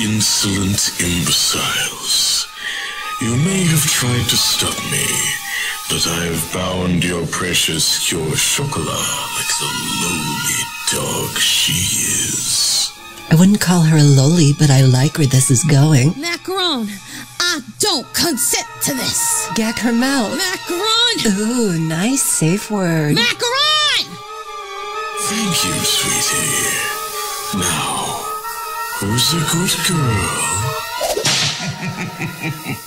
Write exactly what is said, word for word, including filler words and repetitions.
insolent imbeciles. You may have tried to stop me, but I have bound your precious Cure Chocolat like the lowly dog she is. I wouldn't call her a loli, but I like where this is going. Macaron, I don't consent to this. Gag her mouth. Macaron! Ooh, nice safe word. Macaron! Thank you, sweetie. Now, who's a good girl?